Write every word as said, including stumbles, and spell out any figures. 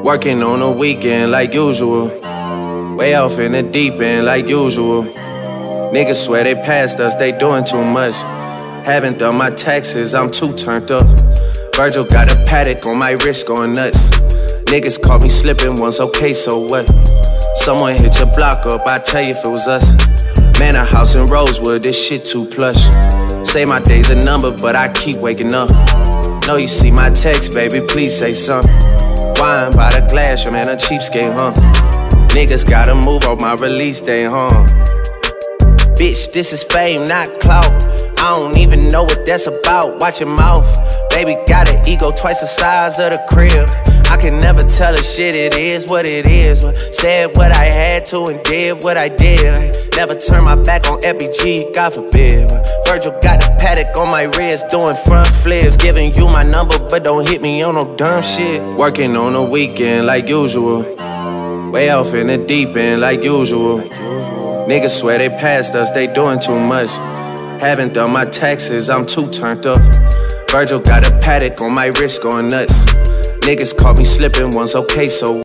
Working on the weekend like usual. Way off in the deep end like usual. Niggas swear they passed us, they doing too much. Haven't done my taxes, I'm too turned up. Virgil got a paddock on my wrist going nuts. Niggas caught me slipping once, okay, so what? Someone hit your block up, I tell you if it was us. Man, a house in Rosewood, this shit too plush. Say my day's a number, but I keep waking up. Know you see my text, baby, please say something. Wine by the glass, your man a cheapskate, huh? Niggas gotta move on my release day, huh? Bitch, this is fame, not clout. I don't even know what that's about, watch your mouth. Baby got an ego twice the size of the crib. I can never tell a shit, it is what it is. But said what I had to and did what I did. Never turn my back on F B G, God forbid. Virgil got a paddock on my wrist, doing front flips. Giving you my number, but don't hit me on no dumb shit. Working on the weekend like usual. Way off in the deep end like usual. Niggas swear they passed us, they doing too much. Haven't done my taxes, I'm too turned up. Virgil got a paddock on my wrist going nuts. Niggas caught me slipping once, okay, so